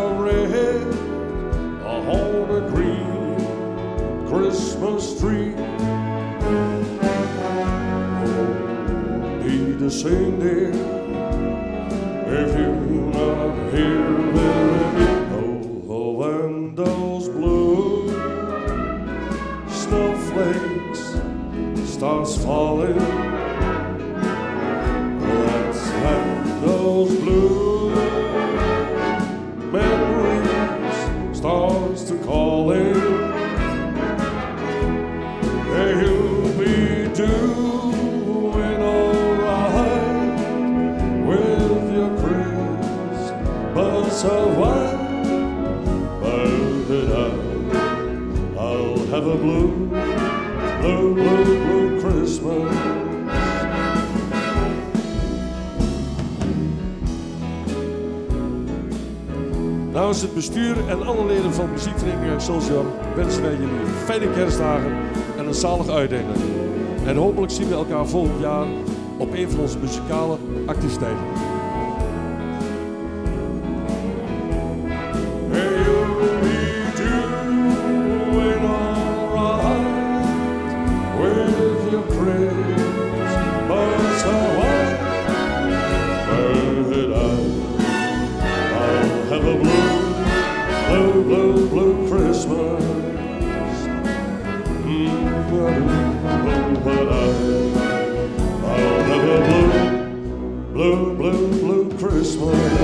red on a green Christmas tree. Oh, need to sing, dear, if you're not here with me. Oh, and those blue snowflakes starts falling. That's when those blue memories starts to call in. You'll be doing alright with your Christmas of white, but I'll have a blue, blue, blue, blue Christmas. Namens het bestuur en alle leden van muziekvereniging Excelsior wensen wij jullie fijne kerstdagen en een zalig uitdenken. En hopelijk zien we elkaar volgend jaar op een van onze muzikale activiteiten. Blue, blue, blue Christmas. But I'll have a blue, blue, blue, blue Christmas.